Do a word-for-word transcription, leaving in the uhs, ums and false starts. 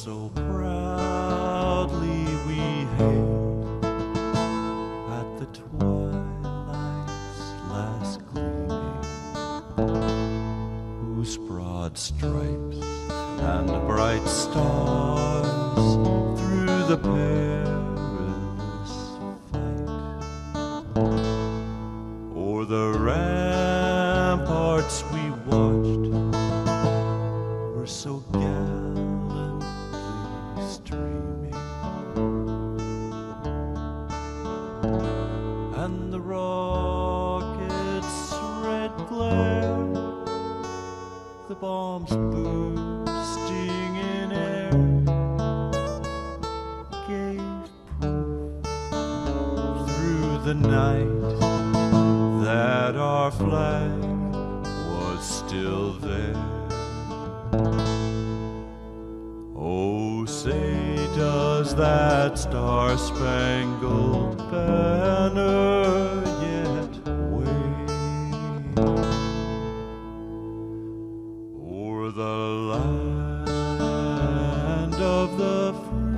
so proudly we hailed at the twilight's last gleaming, whose broad stripes and bright stars through the perilous fight o'er the ramparts we watched were so gallantly streaming, and the rockets' red glare, the bombs bursting in air, gave proof through the night that our flag was still there. Oh, say, does that star-spangled banner yet wave o'er the land of the free?